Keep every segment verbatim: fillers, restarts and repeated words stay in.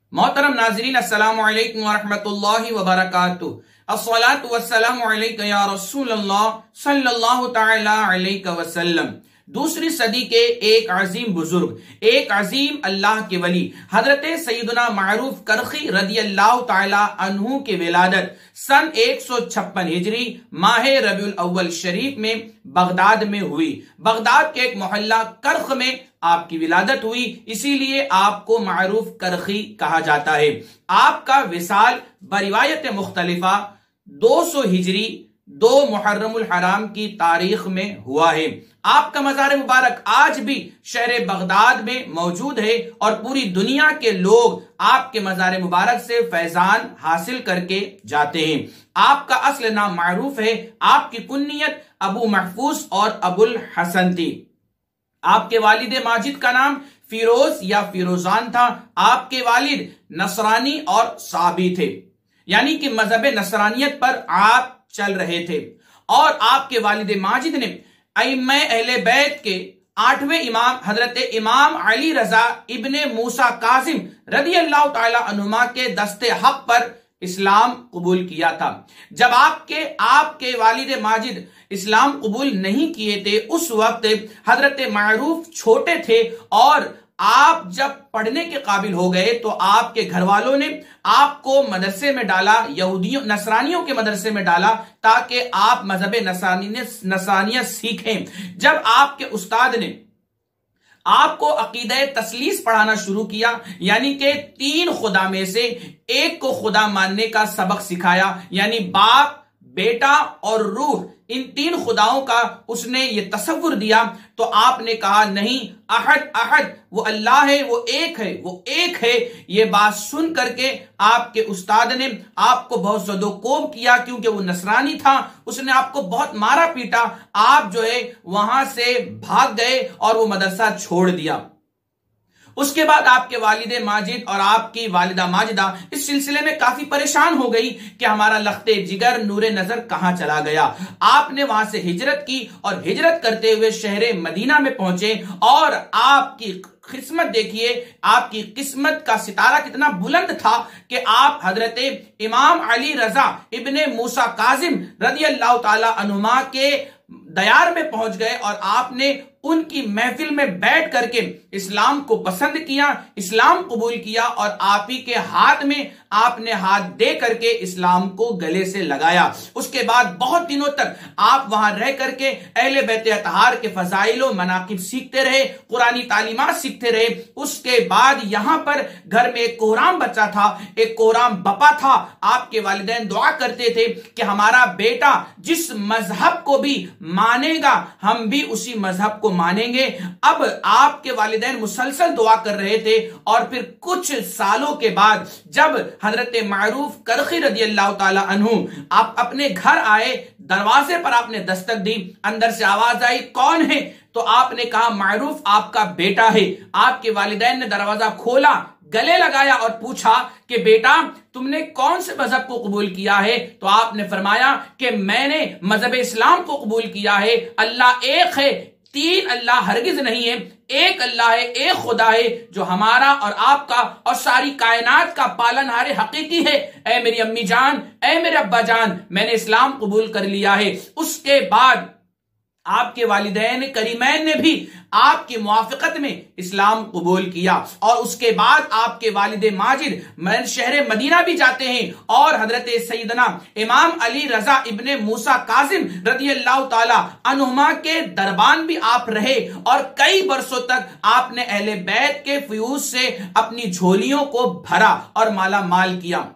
मोहतरम नाज़रीन, अस्सलामु अलैकुम व रहमतुल्लाहि व बरकातुहू। अस्सलातु वस्सलामु अलैका या रसूलल्लाह सल्लल्लाहु तआला अलैहि वसल्लम। दूसरी सदी के एक अजीम बुजुर्ग, एक अजीम अल्लाह के वली हजरत सैयदना मारूफ करखी रदियल्लाहु ताला अन्हु के विलादत सन एक सौ छप्पन हिजरी माह रबीउल अव्वल शरीफ में बगदाद में हुई। बगदाद के एक मोहल्ला करख में आपकी विलादत हुई, इसीलिए आपको मारूफ करखी कहा जाता है। आपका विसाल बरिवायत मुख्तलिफा दो सौ हिजरी दो मुहर्रमुल हराम की तारीख में हुआ है। आपका मज़ार मुबारक आज भी शहर बगदाद में मौजूद है और पूरी दुनिया के लोग आपके मज़ार मुबारक से फैजान हासिल करके जाते हैं। आपका असल नाम मारूफ है, आपकी कुन्नियत अबू महफूज और अबुल हसन थी। आपके वालिद माजिद का नाम फिरोज या फिरोजान था। आपके वालिद नसरानी और साबी थे, यानी कि मजहब नसरानियत पर आप चल रहे थे। और आपके वालिद माजिद ने अइम्मा अहले बैत के आठवें इमाम हजरत इमाम अली रजा इब्ने मूसा कासिम रदियल्लाहु ताला अन्हुमा के दस्ते हक पर इस्लाम कबूल किया था। जब आपके आपके वालिद माजिद इस्लाम कबूल नहीं किए थे, उस वक्त हजरत मारूफ छोटे थे और आप जब पढ़ने के काबिल हो गए तो आपके घर वालों ने आपको मदरसे में डाला, यहूदियों नसरानियों के मदरसे में डाला, ताकि आप मजहब नसरानियत सीखें। जब आपके उस्ताद ने आपको अकीदे तस्लीस पढ़ाना शुरू किया, यानी कि तीन खुदा में से एक को खुदा मानने का सबक सिखाया, यानी बाप, बेटा और रूह, इन तीन खुदाओं का उसने ये तसव्वुर दिया, तो आपने कहा नहीं, अहद अहद वो अल्लाह है, वो एक है, वो एक है। ये बात सुन करके आपके उस्ताद ने आपको बहुत सदोकोब किया, क्योंकि वो नसरानी था, उसने आपको बहुत मारा पीटा। आप जो है वहां से भाग गए और वो मदरसा छोड़ दिया। उसके बाद आपके वालिद माजिद और आपकी वालिदा माजिदा इस सिलसिले में काफी परेशान हो गई कि हमारा लख्ते जिगर नूरे नजर कहां चला गया। आपने वहां से हिजरत की और हिजरत करते हुए शहर मदीना में पहुंचे और आपकी किस्मत देखिए, आपकी किस्मत का सितारा कितना बुलंद था कि आप हजरत इमाम अली रजा इब्ने मूसा कासिम रदियल्लाहु ताला अन्हुमा के दयार में पहुंच गए और आपने उनकी महफिल में बैठ करके इस्लाम को पसंद किया, इस्लाम कबूल किया और आप ही के हाथ में आपने हाथ दे करके इस्लाम को गले से लगाया। उसके बाद बहुत दिनों तक आप वहां रह करके अहले बैत अतहार के फजाइल मनाकिब सीखते रहे, कुरानी तालीमात सीखते रहे। उसके बाद यहां पर घर में एक कोहराम बच्चा था, एक कोहराम बपा था। आपके वालिदैन दुआ करते थे कि हमारा बेटा जिस मजहब को भी मानेगा हम भी उसी मजहब को मानेंगे। अब आपके वालिदैन मुसलसल दुआ कर रहे थे और फिर कुछ सालों के बाद जब हजरत मारूफ करखी रदियल्लाहु ताला अन्हु आप अपने घर आए, दरवाजे पर आपने दस्तक दी, अंदर से आवाज आई, कौन है? तो आपने कहा मारूफ आपका बेटा है। आपके वालिदैन ने दरवाजा खोला, गले लगाया और पूछा कि बेटा तुमने कौन से मजहब को कबूल किया है? तो आपने फरमाया कि मैंने मजहब इस्लाम को कबूल किया है। अल्लाह एक है, तीन अल्लाह हरगिज नहीं है, एक अल्लाह है, एक खुदा है जो हमारा और आपका और सारी कायनात का पालनहार हकीकी है। ऐ मेरी अम्मी जान, ऐ मेरे अब्बा जान, मैंने इस्लाम कबूल कर लिया है। उसके बाद आपके वालिदैन करीमैन ने भी आपकी मुआफिकत में इस्लाम कबूल किया और उसके बाद आपके वालिद माजिद शहर मदीना भी जाते हैं और हजरत सैयदना इमाम अली रजा इब्ने मूसा कासिम रदियल्लाहु ताला अन्हुमा के दरबान भी आप रहे और कई बरसों तक आपने अहले बैत के फ्यूज से अपनी झोलियों को भरा और माला माल किया।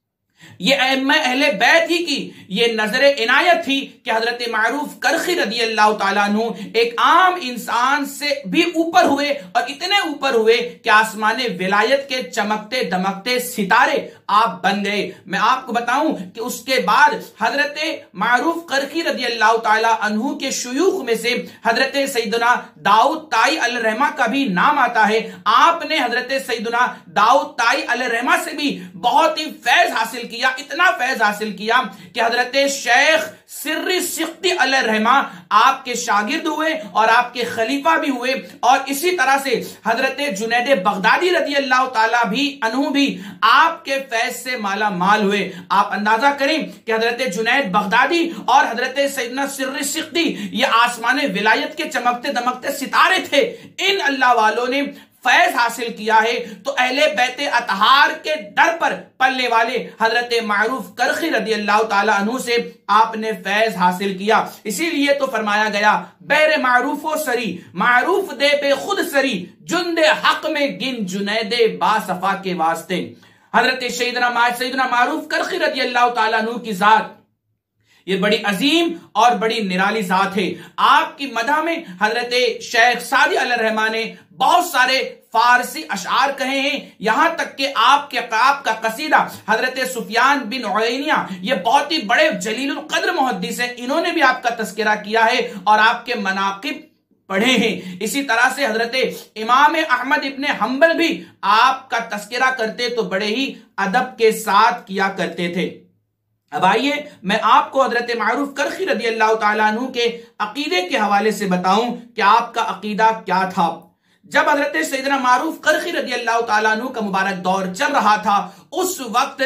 ये अइम्मा अहले बैत ही की ये नजर इनायत थी कि हजरत मारूफ करखी रदियल्लाहु ताला अन्हु एक आम इंसान से भी ऊपर हुए और इतने ऊपर हुए कि आसमाने विलायत के चमकते दमकते सितारे आप बन गए। मैं आपको बताऊं कि उसके बाद हजरत मारूफ करखी रदियल्लाहु ताला अन्हु के शुयूख में से हजरत सैयदना दाऊद ताई अल रहमा का भी नाम आता है। आपने हजरत सैयदना दाऊद ताई अल रहमा से भी बहुत ही फैज हासिल किया, इतना फैज हासिल किया कि हजरत शेख सिर्री सिख्ती अलैहि रहमा आपके शागिर्द हुए और आपके खलीफा भी हुए। और इसी तरह से हजरत जुनैद बगदादी रदी अल्लाह ताला भी अनहु भी आपके फैज से माला माल हुए। आप अंदाजा करें कि हजरत जुनैद बगदादी और हजरत सैयदना सिर्री सिख्ती ये आसमान विलायत के चमकते दमकते सितारे थे। इन अल्लाह वालों ने फैज हासिल किया है तो अहले बैत अतहार के दर पर पलने वाले हजरत मारूफ करखी रदी अल्लाह ताला अन्हु से आपने फैज हासिल किया। इसीलिए तो फरमाया गया, बैरे मारूफो सरी मारूफ दे पे खुद सरी, जुंदे हक में गिन जुनैदे बासफा के वास्ते। हजरत सैयदना सैयदना मारूफ करखी रदी अल्लाह ताला अन्हु की जात ये बड़ी अजीम और बड़ी निराली जात है। आपकी मदह में हजरत शेख सादी अलैहि रहमा ने बहुत सारे फारसी अशार कहे हैं, यहां तक कि आपके आपका कसीदा हजरत सुफियान बिन उयैनिया ये बहुत ही बड़े जलीलुल कद्र मुहद्दिस है, इन्होंने भी आपका तस्करा किया है और आपके मनाकिब पढ़े हैं। इसी तरह से हजरत इमाम अहमद इब्ने हंबल भी आपका तस्करा करते तो बड़े ही अदब के साथ किया करते थे। अब आइए मैं आपको हजरत मारूफ करखी रदी अल्लाह ताला अन्हु के अकीदे के हवाले से बताऊं कि आपका अकीदा क्या था। जब हजरत सैयदना मारूफ करखी रदी अल्लाह ताला अन्हु का मुबारक दौर चल रहा था, उस वक्त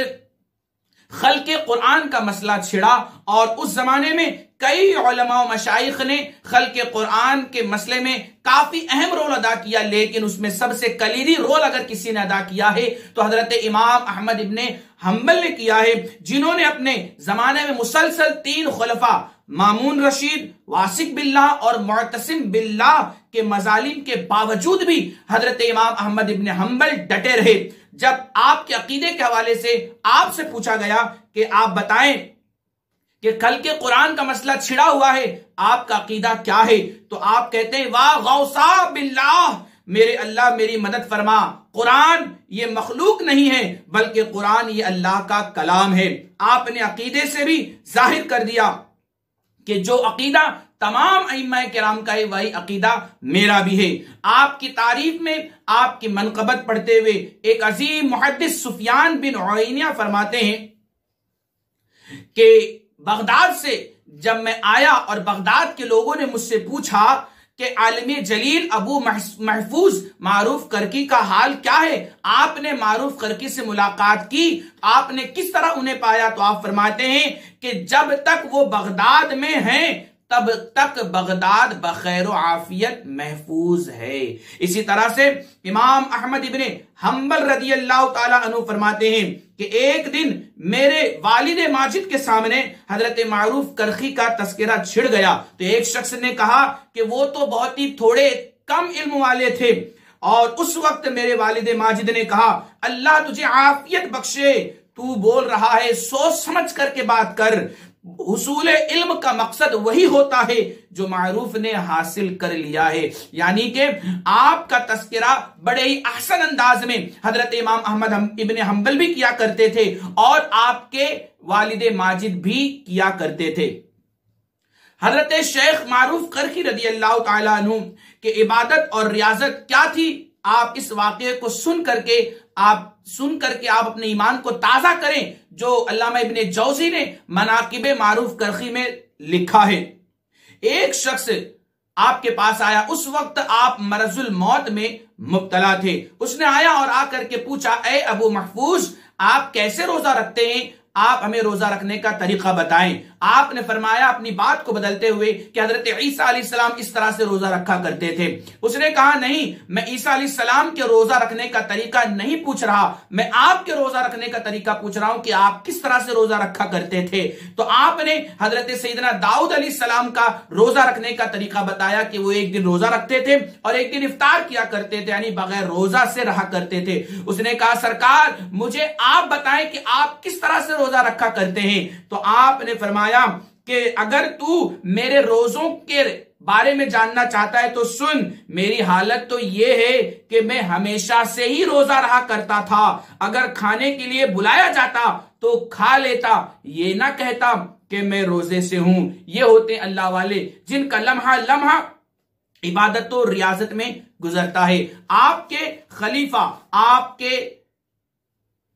खल्के कुरान का मसला छिड़ा और उस जमाने में कई उलमा मशाइख ने खल्के कुरान के मसले में काफी अहम रोल अदा किया, लेकिन उसमें सबसे कलीदी रोल अगर किसी ने अदा किया है तो हजरत इमाम अहमद इब्ने हंबल ने किया है, जिन्होंने अपने जमाने में मुसलसल तीन खुलफा मामून रशीद, वासिक बिल्लाह और मुअतसिम बिल्लाह के मजालिम के बावजूद भी हजरत इमाम अहमद इब्ने हंबल डटे रहे। जब आपके अकीदे के हवाले से आपसे पूछा गया कि आप बताएं कि खल्के कुरान का मसला छिड़ा हुआ है, आपका अकीदा क्या है, तो आप कहते हैं वाह गौसा बिल्लाह, मेरे अल्लाह मेरी मदद फरमा, कुरान ये मखलूक नहीं है बल्कि कुरान ये अल्लाह का कलाम है। आपने अकीदे से भी जाहिर कर दिया कि जो अकीदा तमाम अइम्मा किराम का है वही अकीदा मेरा भी है। आपकी तारीफ में आपकी मनकबत पढ़ते हुए एक अजीम मुहद्दिस सुफियान बिन उयैनिया फरमाते हैं कि बगदाद से जब मैं आया और बगदाद के लोगों ने मुझसे पूछा कि आलिम जलील अबू महफूज मारूफ करकी का हाल क्या है, आपने मारूफ करकी से मुलाकात की, आपने किस तरह उन्हें पाया, तो आप फरमाते हैं कि जब तक वो बगदाद में हैं तब तक बगदाद बखैर आफियत महफूज है। इसी तरह से इमाम अहमद इब्ने हंबल रदी अल्लाह ताला अन्हु फरमाते हैं कि एक दिन मेरे वालिद माजिद के सामने हजरत मारूफ करखी का तस्करा छिड़ गया, तो एक शख्स ने कहा कि वो तो बहुत ही थोड़े कम इल्म वाले थे, और उस वक्त मेरे वालिद माजिद ने कहा अल्लाह तुझे आफियत बख्शे, तू बोल रहा है सोच समझ करके बात कर, हुसूल इल्म का मकसद वही होता है जो मारूफ ने हासिल कर लिया है। यानी कि आपका तस्करा बड़े ही अहसन अंदाज में हजरत इमाम अहमद इब्ने हंबल भी किया करते थे और आपके वालिद माजिद भी किया करते थे। हजरत शेख मारूफ करखी रदी अल्लाह ताला अन्हु के इबादत और रियाजत क्या थी, आप इस वाक़े को सुन करके आप सुन करके आप अपने ईमान को ताजा करें जो अल्लामा इब्ने जौजी ने मनाकिबे मारूफ करखी में लिखा है। एक शख्स आपके पास आया, उस वक्त आप मरजुल मौत में मुब्तला थे। उसने आया और आकर के पूछा, ए अबू महफूज आप कैसे रोजा रखते हैं, आप हमें रोजा रखने का तरीका बताएं। आपने फरमाया अपनी बात को बदलते हुए कि हजरत ईसा अलैहिस्सलाम इस तरह से रोजा रखा करते थे। उसने कहा नहीं, मैं ईसा अलैहिस्सलाम के रोजा रखने का तरीका नहीं पूछ रहा, मैं आपके रोजा रखने का तरीका पूछ रहा हूं कि आप किस तरह से रोजा रखा करते थे। तो आपने हजरत सैयदना दाऊद अलैहिस्सलाम का रोजा रखने का तरीका बताया कि वो एक दिन रोजा रखते थे और एक दिन इफ्तार किया करते थे, यानी बगैर रोजा से रहा करते थे। उसने कहा सरकार मुझे आप बताएं कि आप किस तरह से रोजा रखा करते हैं। तो आपने फरमाया कि अगर तू मेरे रोजों के बारे में जानना चाहता है तो सुन, मेरी हालत तो यह है कि मैं हमेशा से ही रोजा रहा करता था, अगर खाने के लिए बुलाया जाता तो खा लेता, ये ना कहता कि मैं रोजे से हूं। ये होते अल्लाह वाले जिनका लम्हा लम्हा इबादत और रियाजत में गुजरता है। आपके खलीफा आपके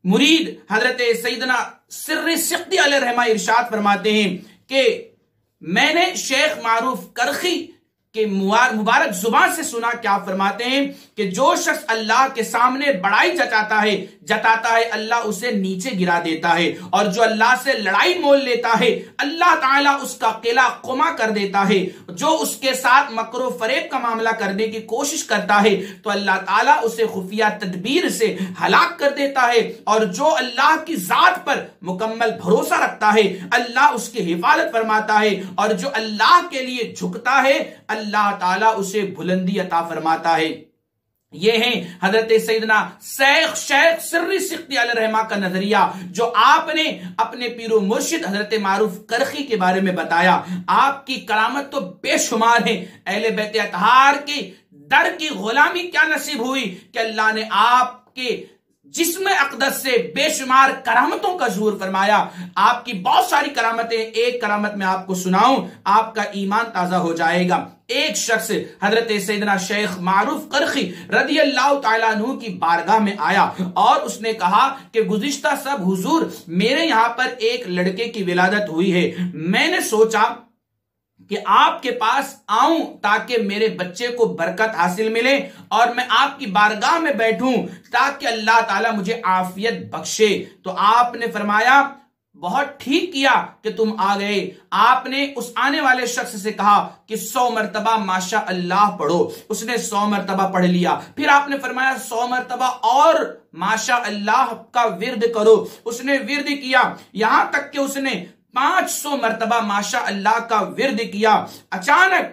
मुरीद हजरत सैयदना सिर्र सिक्ती अलैहि रहमा इरशाद फरमाते हैं कि मैंने शेख मारूफ करखी के मुबारक जुबान से सुना, क्या फरमाते हैं कि जो शख्स अल्लाह के सामने बड़ाई जताता है जताता है अल्लाह उसे नीचे गिरा देता है, और जो अल्लाह से लड़ाई मोल लेता है अल्लाह ताला उसका किला कुमा कर देता है। जो उसके साथ मकरो फरेब का मामला करने की कोशिश करता है तो अल्लाह ताला उसे खुफिया तदबीर से हलाक कर देता है, और जो अल्लाह की जात पर मुकम्मल भरोसा रखता है अल्लाह उसकी हिफाजत फरमाता है, और जो अल्लाह के लिए झुकता है अल्लाह ताला उसे बुलंदी अता फरमाता है। ये है हजरत सैयदना शेख शेख सिर्री सिक्ती अलैहि रहमा का नजरिया, जो आपने अपने पीरो मुर्शिद हजरत मारूफ करखी के बारे में बताया। आपकी करामत तो बेशुमार है। अहले बैत अतहार की दर की गुलामी क्या नसीब हुई कि अल्लाह ने आपके जिस्म अक़दस से बेशुमार करामतों का ज़ुहूर फरमाया। आपकी बहुत सारी करामतें, एक करामत में आपको सुनाऊं, आपका ईमान ताजा हो जाएगा। एक शख्स हजरत सैयदना शेख मारूफ करखी रदी अल्लाह तआला अन्हु की बारगाह में आया और उसने कहा कि गुज़िश्ता सब हुजूर, मेरे यहां पर एक लड़के की विलादत हुई है। मैंने सोचा कि आपके पास आऊं ताकि मेरे बच्चे को बरकत हासिल मिले और मैं आपकी बारगाह में बैठूं ताकि अल्लाह ताला मुझे आफियत बख्शे। तो आपने फरमाया बहुत ठीक किया कि तुम आ गए। आपने उस आने वाले शख्स से कहा कि सौ मरतबा माशा अल्लाह पढ़ो। उसने सौ मरतबा पढ़ लिया। फिर आपने फरमाया सौ मरतबा और माशा अल्लाह का विर्द करो। उसने विर्द किया, यहां तक कि उसने पांच सौ मरतबा माशा अल्लाह का विर्द किया। अचानक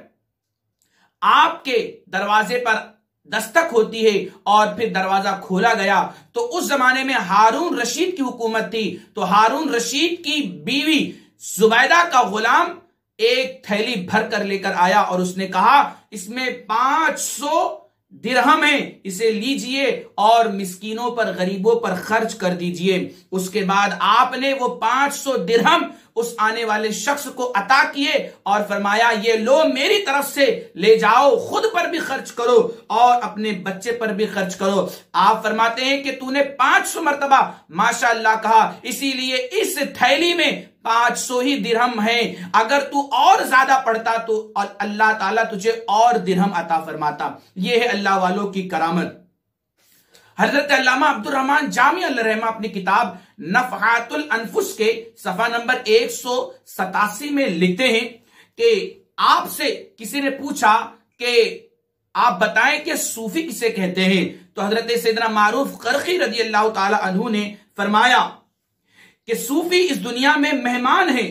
आपके दरवाजे पर दस्तक होती है और फिर दरवाजा खोला गया। तो उस जमाने में हारून रशीद की हुकूमत थी। तो हारून रशीद की बीवी जुबैदा का गुलाम एक थैली भर कर लेकर आया और उसने कहा इसमें पांच सौ दिरहम है, इसे लीजिए और मिस्कीनों पर गरीबों पर खर्च कर दीजिए। उसके बाद आपने वो पांच सौ दिरहम उस आने वाले शख्स को अता किए और फरमाया ये लो मेरी तरफ से ले जाओ, खुद पर भी खर्च करो और अपने बच्चे पर भी खर्च करो। आप फरमाते हैं कि तूने पांच सौ मरतबा माशाअल्लाह कहा, इसीलिए इस थैली में पांच सौ ही दिरहम है। अगर तू और ज्यादा पढ़ता तो अल्लाह ताला तुझे और दिरहम अता फरमाता। यह है अल्लाह वालों की करामत। हजरत अल्लामा अब्दुर रहमान जामी अलैहि रहमा अपनी किताब नफ़हातुल अनफुस के सफा नंबर एक सौ सतासी में लिखते हैं कि आपसे किसी ने पूछा कि आप बताएं कि सूफी किसे कहते हैं। तो हजरत सैयदना मारूफ करखी रदी अल्लाह ताला अन्हु ने फरमाया कि सूफी इस दुनिया में मेहमान है।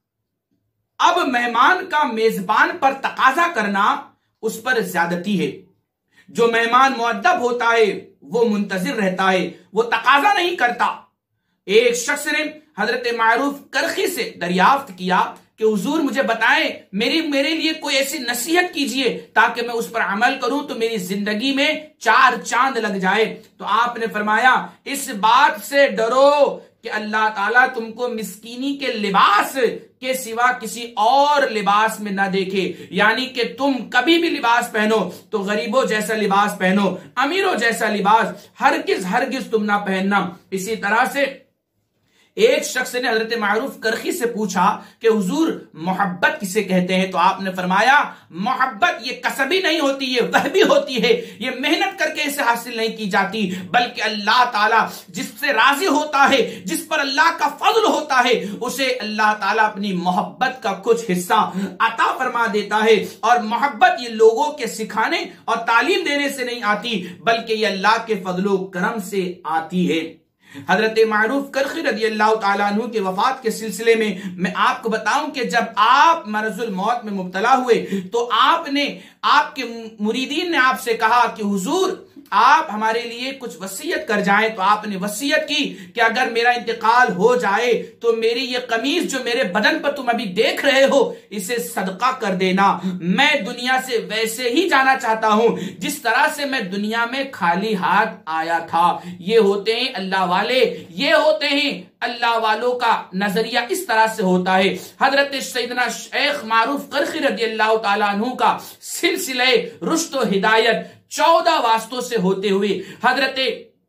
अब मेहमान का मेजबान पर तकाजा करना उस पर ज्यादती है। जो मेहमान मुअद्दब होता है वो मुंतजिर रहता है, वो तकाजा नहीं करता। एक शख्स ने हजरत मारूफ करखी से दरियाफ्त किया कि हुजूर मुझे बताएं, मेरी मेरे लिए कोई ऐसी नसीहत कीजिए ताकि मैं उस पर अमल करूं तो मेरी जिंदगी में चार चांद लग जाए। तो आपने फरमाया इस बात से डरो कि अल्लाह ताला तुमको मिस्कीनी के लिबास के सिवा किसी और लिबास में ना देखे। यानी कि तुम कभी भी लिबास पहनो तो गरीबों जैसा लिबास पहनो, अमीरों जैसा लिबास हरगिज हरगिज तुम ना पहनना। इसी तरह से एक शख्स ने हजरत मारूफ करखी से पूछा कि हुजूर मोहब्बत किसे कहते हैं। तो आपने फरमाया मोहब्बत ये कसबी नहीं होती, ये वहबी होती है, ये मेहनत करके इसे हासिल नहीं की जाती, बल्कि अल्लाह ताला जिससे राजी होता है, जिस पर अल्लाह का फजल होता है, उसे अल्लाह ताला अपनी मोहब्बत का कुछ हिस्सा अता फरमा देता है। और मोहब्बत ये लोगों के सिखाने और तालीम देने से नहीं आती, बल्कि ये अल्लाह के फजलो करम से आती है। हजरत मारूफ करखी रदी अल्लाह ताला अन्हु के वफात के सिलसिले में मैं आपको बताऊं कि जब आप मरजुल मौत में मुब्तला हुए तो आपने आपके मुरीदीन ने आपसे कहा कि हुजूर आप हमारे लिए कुछ वसीयत कर जाएं। तो आपने वसीयत की कि अगर मेरा इंतकाल हो जाए तो मेरी ये कमीज जो मेरे बदन पर तुम अभी देख रहे हो इसे सदका कर देना। मैं दुनिया से वैसे ही जाना चाहता हूं जिस तरह से मैं दुनिया में खाली हाथ आया था। ये होते हैं अल्लाह वाले, ये होते हैं अल्लाह वालों का नजरिया इस तरह से होता है। हजरत सैयदना शेख मारूफ करखी रदी अल्लाह ताला अन्हु का सिलसिले रुश्द व हिदायत चौदह वास्तों से होते हुए हजरत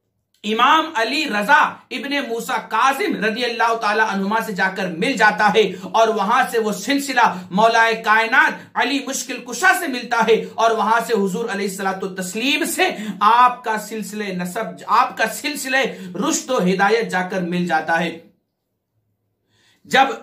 इमाम अली रजा इब्ने मूसा कासिम रदी अल्लाह ताला अन्हुमा से जाकर मिल जाता है और वहां से वो सिलसिला मौलाए कायनात अली मुश्किल कुशा से मिलता है और वहां से हुजूर अलैहिस्सलातु तस्लीम से आपका सिलसिले नसब, आपका सिलसिले रुश्द व हिदायत जाकर मिल जाता है। जब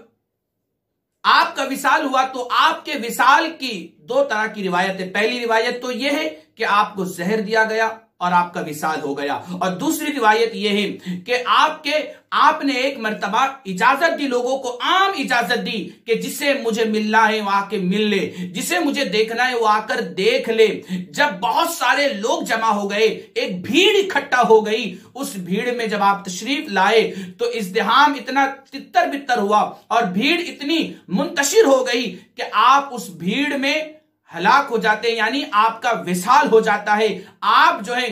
आपका विसाल हुआ तो आपके विसाल की दो तरह की रिवायत है। पहली रिवायत तो यह है कि आपको जहर दिया गया और आपका विसाल हो गया, और दूसरी रिवायत यह है कि आपके आपने एक मर्तबा इजाजत दी, लोगों को आम इजाजत दी कि जिसे मुझे मिलना है वो आके मिल ले, जिसे मुझे देखना है वो आकर देख ले। जब बहुत सारे लोग जमा हो गए, एक भीड़ इकट्ठा हो गई, उस भीड़ में जब आप तशरीफ लाए तो इज़्दिहाम इतना तितर बितर हुआ और भीड़ इतनी मुंतशिर हो गई कि आप उस भीड़ में हलाक हो जाते हैं, यानी आपका विसाल हो जाता है, आप जो है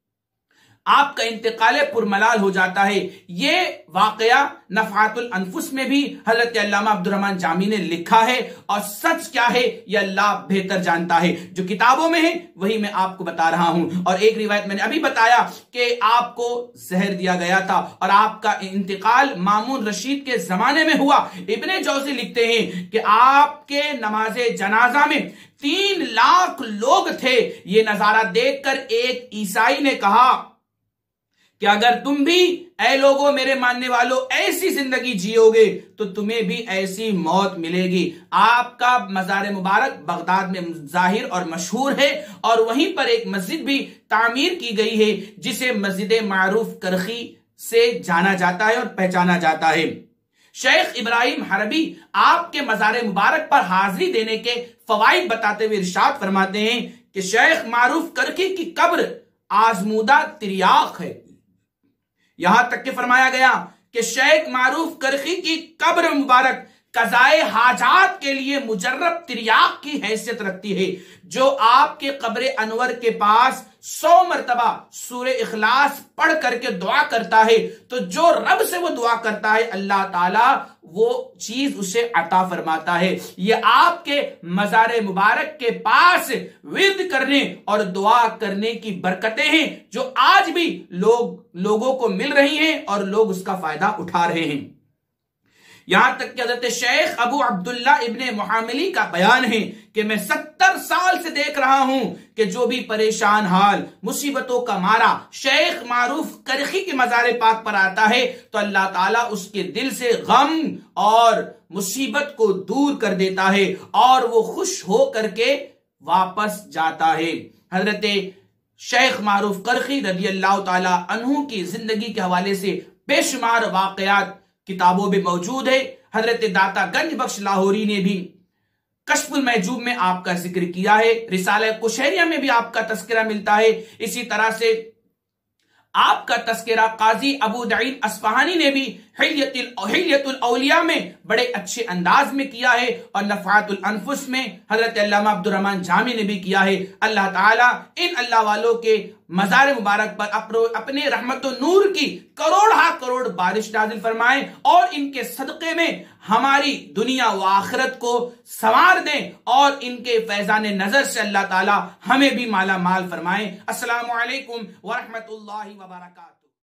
आपका इंतकाल पुरमलाल हो जाता है। ये वाकया नफ़ातुल अनफुस में भी हजरत अल्लामा अब्दुर्रहमान जामी ने लिखा है, और सच क्या है यह अल्लाह बेहतर जानता है। जो किताबों में है वही मैं आपको बता रहा हूं। और एक रिवायत मैंने अभी बताया कि आपको जहर दिया गया था और आपका इंतकाल मामून रशीद के जमाने में हुआ। इब्ने जौज़ी लिखते हैं कि आपके नमाजे जनाजा में तीन लाख लोग थे। ये नजारा देखकर एक ईसाई ने कहा कि अगर तुम भी ऐ लोगों मेरे मानने वालों ऐसी जिंदगी जियोगे तो तुम्हें भी ऐसी मौत मिलेगी। आपका मज़ार मुबारक बगदाद में जाहिर और मशहूर है, और वहीं पर एक मस्जिद भी तामीर की गई है जिसे मस्जिद मारूफ करखी से जाना जाता है और पहचाना जाता है। शेख इब्राहिम हरबी आपके मज़ार मुबारक पर हाजिरी देने के फवाइद बताते हुए इरशाद फरमाते हैं कि शेख मारूफ करखी की कब्र आजमूदा तिरियाक है। यहां तक कि फरमाया गया कि शेख मारूफ करखी की कब्र मुबारक कज़ाए हाजात के लिए मुजर्रब तिरियाक की हैसियत रखती है। जो आपके कब्र अनवर के पास सौ मरतबा सूरे इखलास पढ़ करके दुआ करता है तो जो रब से वो दुआ करता है अल्लाह ताला वो चीज उसे अता फरमाता है। ये आपके मज़ार मुबारक के पास विर्द करने और दुआ करने की बरकतें हैं जो आज भी लोग लोगों को मिल रही हैं और लोग उसका फायदा उठा रहे हैं। यहां तक कि हज़रत शेख अबू अब्दुल्ला इब्ने मुहामिली का बयान है कि मैं सत्तर साल से देख रहा हूं कि जो भी परेशान हाल मुसीबतों का मारा शेख मारूफ करखी के मज़ार पाक पर आता है तो अल्लाह ताला उसके दिल से गम और मुसीबत को दूर कर देता है और वो खुश हो करके वापस जाता है। हजरत शेख मारूफ करखी रज़ी अल्लाह ताला अन्हु की जिंदगी के हवाले से बेशुमार वाकयात किताबों में मौजूद है। हजरत दाता गंज बख्श लाहौरी ने भी कश्फुल महजूब में आपका जिक्र किया है, रिसाला कुशैरिया में भी आपका तस्करा मिलता है। इसी तरह से आपका तस्करा काजी अबू दईद अस्फहानी ने भी हिल्यतुल औलिया में बड़े अच्छे अंदाज में किया है, और नफ़ातुल अनफुस में हजरत अल्लामा अब्दुर्रहमान जामी ने भी किया है। अल्लाह ताला इन अल्लाह वालों के मज़ार मुबारक पर अपने रहमत और नूर की करोड़ हा करोड़ बारिश नाजिल फरमाए और इनके सदक़े में हमारी दुनिया व आखिरत को संवार दें और इनके फैजान नजर से अल्लाह ताला हमें भी माला माल फरमाए। अस्सलामु अलैकुम व रहमतुल्लाहि व बरकातहू।